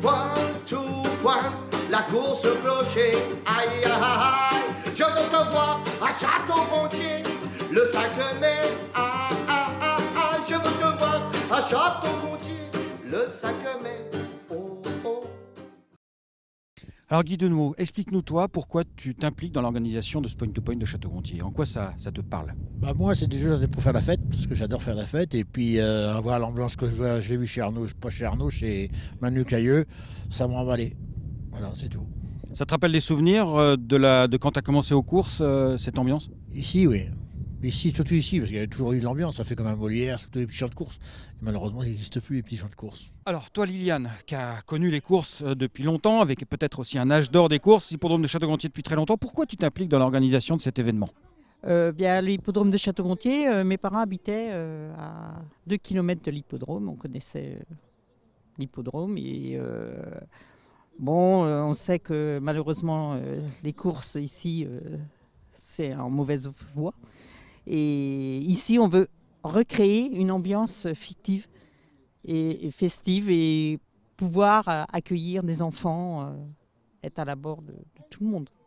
Pointe to pointe, la course au clocher. Aïe, aïe, aïe, je veux te voir à Château-Gontier le 5 mai. Aïe, aïe, aïe, aïe, je veux te voir à Château-Gontier le 5 mai. Oh, oh. Alors Guy Deneau, explique-nous toi pourquoi tu t'impliques dans l'organisation de ce point to point de Château-Gontier. En quoi ça te parle? Bah moi c'est déjà pour faire la fête, parce que j'adore faire la fête, et puis avoir l'ambiance que j'ai vu chez Arnaud, pas chez Arnaud, chez Manu Cailleux, ça m'a emballé. Voilà, c'est tout. Ça te rappelle des souvenirs de quand tu as commencé aux courses, cette ambiance? Ici, oui. Ici, surtout ici, parce qu'il y a toujours eu de l'ambiance, ça fait comme un Molière, surtout les petits champs de course. Et malheureusement, il n'existe plus les petits champs de course. Alors toi Liliane, qui a connu les courses depuis longtemps, avec peut-être aussi un âge d'or des courses, l'hippodrome de Château-Gontier depuis très longtemps, pourquoi tu t'impliques dans l'organisation de cet événement? Bien, l'hippodrome de Château-Gontier, mes parents habitaient à 2 km de l'hippodrome, on connaissait l'hippodrome et on sait que malheureusement les courses ici c'est en mauvaise voie et ici on veut recréer une ambiance fictive et festive et pouvoir accueillir des enfants, être à la bord de tout le monde.